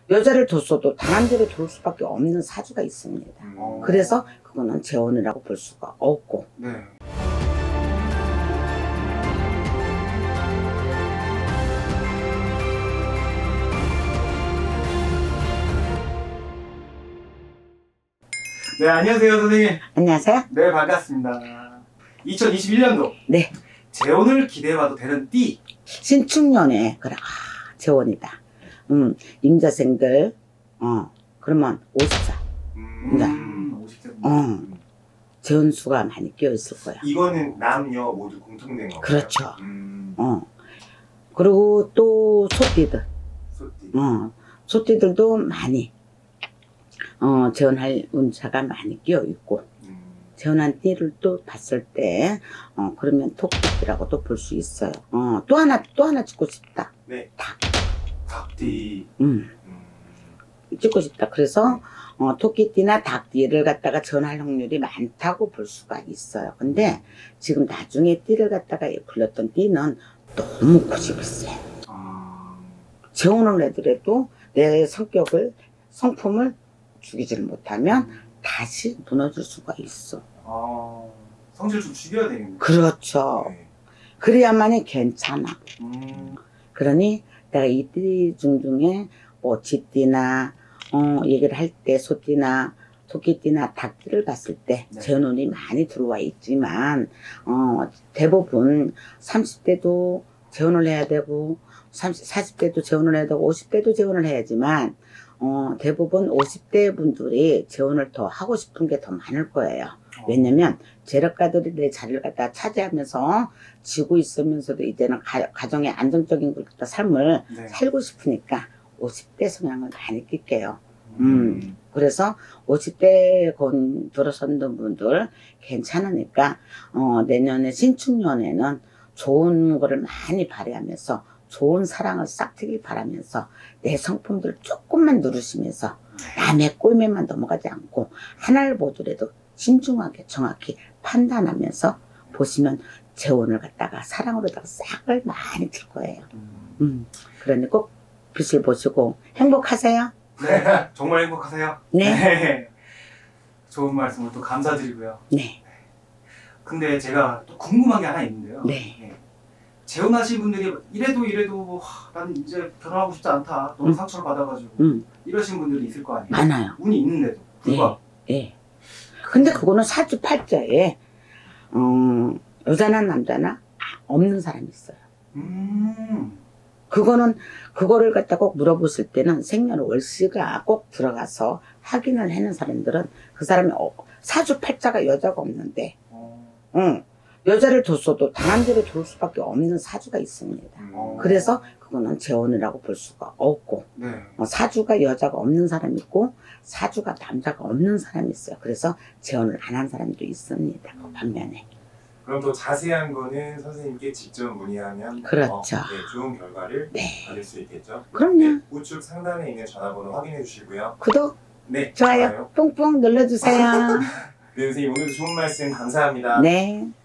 여자를 뒀어도 다람쥐로 들어올 수밖에 없는 사주가 있습니다. 그래서 그거는 재혼이라고 볼 수가 없고. 네. 네, 안녕하세요, 선생님. 안녕하세요. 네, 반갑습니다. 2021년도. 네. 재혼을 기대해봐도 되는 띠. 신축년에, 그래, 재혼이다. 임자생들, 그러면 54. 네. 50세. 재혼수가 많이 끼어있을 거야. 이거는 남녀 모두 공통된 건가요? 그렇죠. 그리고 또 소띠들. 소띠. 소띠들도 많이, 재혼할 운차가 많이 끼어있고, 재혼한 띠를 또 봤을 때, 그러면 토끼띠라고도 볼 수 있어요. 또 하나 찍고 싶다. 네. 닭띠. 찍고 싶다. 그래서, 토끼띠나 닭띠를 갖다가 재혼할 확률이 많다고 볼 수가 있어요. 근데 지금 나중에 띠를 갖다가 불렸던 띠는 너무 고집이 세요. 재혼을 해더라도 내 성품을 죽이지를 못하면 다시 무너질 수가 있어. 성질 좀 죽여야 되겠네. 그렇죠. 네. 그래야만이 괜찮아. 그러니 내가 이 띠 중에 뭐 쥐띠나 얘기를 할 때 소띠나 토끼띠나 닭띠를 봤을 때 네. 재혼운이 많이 들어와 있지만 대부분 30대도 재혼을 해야 되고 40대도 재혼을 해야 되고 50대도 재혼을 해야지만 대부분 50대 분들이 재혼을 더 하고 싶은 게 더 많을 거예요. 왜냐면 재력가들이 내 자리를 갖다 차지하면서 지고 있으면서도 이제는 가정의 안정적인 삶을 네. 살고 싶으니까 50대 성향을 많이 낄게요. 그래서 50대 들어선 분들 괜찮으니까 내년에 신축년에는 좋은 거를 많이 발휘하면서 좋은 사랑을 싹트길 바라면서 내 성품들을 조금만 누르시면서 남의 꼴매만 넘어가지 않고 하나를 보더라도 신중하게 정확히 판단하면서 보시면 재혼을 갖다가 사랑으로다가 싹을 많이 들 거예요. 그러니 꼭 빛을 보시고 행복하세요. 네, 정말 행복하세요. 네. 네. 좋은 말씀을 또 감사드리고요. 네. 근데 제가 또 궁금한 게 하나 있는데요. 네. 재혼하신 분들이 이래도 난 이제 결혼하고 싶지 않다. 너무 상처를 받아가지고 이러신 분들이 있을 거 아니에요. 많아요. 운이 있는데도 불구하고. 네. 근데 그거는 사주팔자에 여자나 남자나 없는 사람이 있어요. 그거를 갖다 꼭 물어보실 때는 생년월시가 꼭 들어가서 확인을 해는 사람들은 그 사람이 사주팔자가 여자가 없는데 여자를 뒀어도 다람쥐로 들어올 수밖에 없는 사주가 있습니다. 그래서 그거는 재혼이라고 볼 수가 없고 네. 사주가 여자가 없는 사람이 있고 사주가 남자가 없는 사람이 있어요. 그래서 재혼을 안 한 사람도 있습니다. 그 반면에. 그럼 더 자세한 거는 선생님께 직접 문의하면 그렇죠. 네, 좋은 결과를 네. 받을 수 있겠죠. 그럼요. 네, 우측 상단에 있는 전화번호 확인해 주시고요. 구독, 네, 좋아요 뿡뿡 눌러주세요. 네, 선생님 오늘도 좋은 말씀 감사합니다. 네.